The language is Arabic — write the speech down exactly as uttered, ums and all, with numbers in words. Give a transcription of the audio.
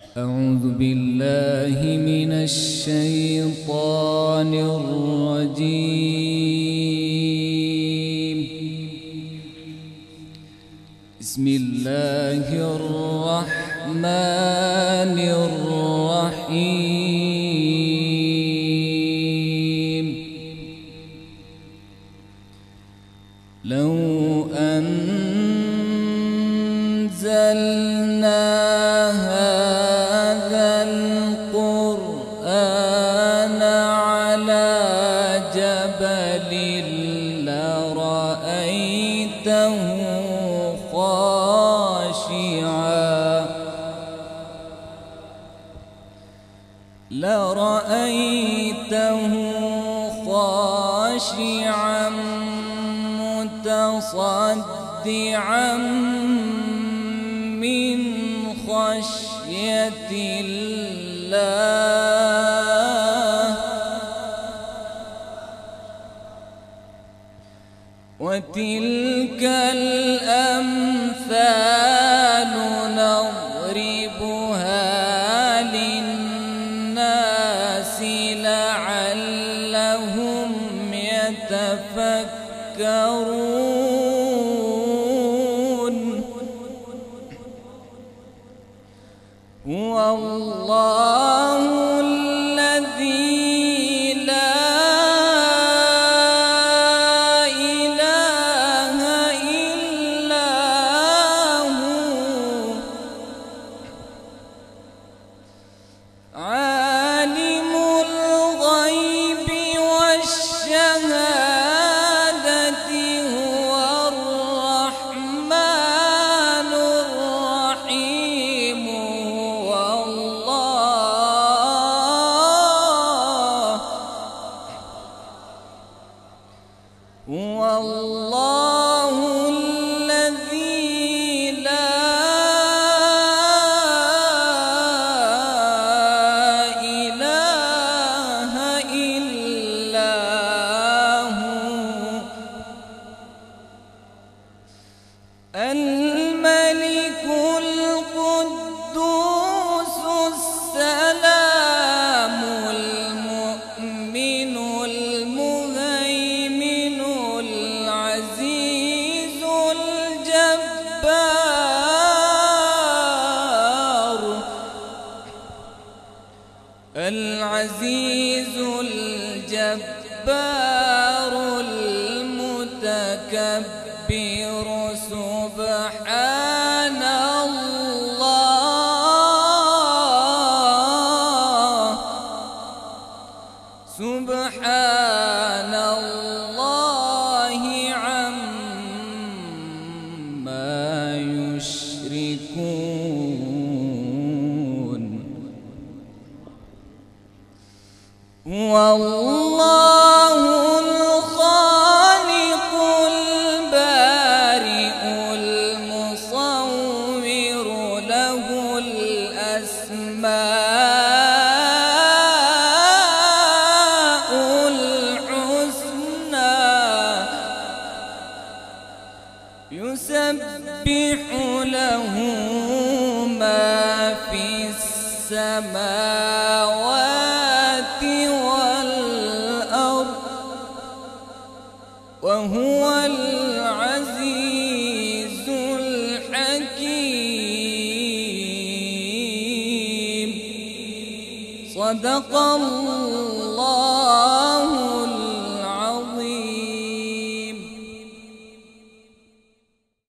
أعوذ بالله من الشيطان الرجيم. بسم الله الرحمن الرحيم. لو أنزلنا هذا القرآن على جبل لرأيته خاشعا لرأيته خاشعا متصدعا من خشية الله. وتلك الأمثال نضربها للناس لعلهم يتفكرون. هو الله الذي لا إله إلا هو عالم الغيب والشهادة هو الرحمن الرحيم. هو الله الذي لا إله إلا هو الملك القدوس السلام المؤمن المهيمن العزيز الجبار العزيز الجبار المتكبر. سبحان الله سبحان الله عما يشركون. هو الله الخالق البارئ المصور له الأسماء الحسنى يسبح له ما في السماوات والأرض وهو العزيز الحكيم. صدق الله